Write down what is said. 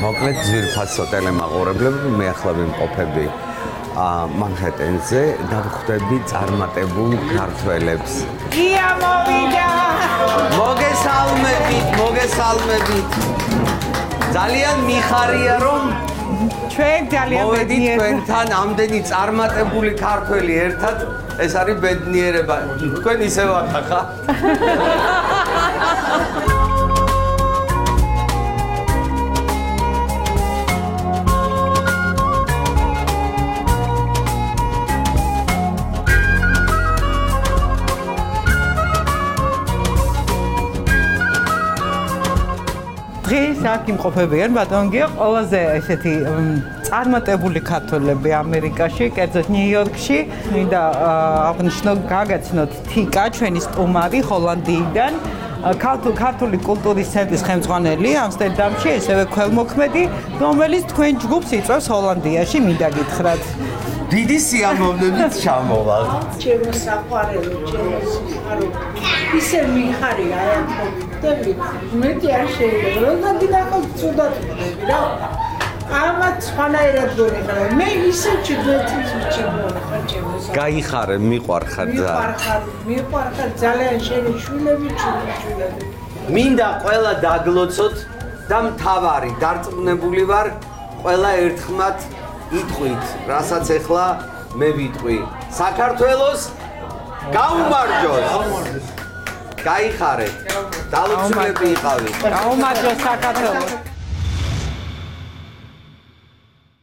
მოკლედ ძვირფასო ტელემაყურებლები, მე ახლა ვიმყოფები მანჰეტენზე და ვხვდები წარმატებულ ქართველებს. გია მოვიდა! მოგესალმებით. ძალიან მიხარია რომ ჩვენ ძალიან მოვედით თქვენთან ამდენი წარმატებული ქართველი ერთად. ეს არის ბედნიერება. თქვენ ისე ვახახა. დღეს აქ იმყოფებიან ბატონგია ყველაზე ესეთი წარმატებული ქართველები ამერიკაში, კერძოდ ნიუ-იორკში. მინდა აღნიშნო, გაგაცნოთ თიკა, ჩვენი სტუმარი ჰოლანდიიდან, ქართული კულტურის ცენტრის ხელმძღვანელი ამსტერდამში, ესევე ქველმოქმედი, რომელიც თქვენ ჯგუფს იწვევს ჰოლანდიაში, მინდა გითხრათ. დიდი სიამოვნებით ჩამოვალ. ჩემო საყვარელო, ჩემო სიყვარო. ისე მიხარია ახლა. მეტი არ შეიძლება. როგორ დინახავ ცუდად ხდები რა. ამათ სხვანაირად გონიხარ. მე ისე ჩუდოთი ხარ ჩემო. გაიხარე, მიყვარხარ ძალიან. მიყვარხარ ძალიან შენი შვილები, შვილები. მინდა ყველა დაგლოცოთ და მთავარი დარწმუნებული ვარ, ყველა ერთხმად იტყვით, რასაც ეხლა მე ვიტყვი. საქართველოს გაუმარჯოს. გაიხარეთ. დალოცულები იყავით. გაუმარჯოს საქართველოს.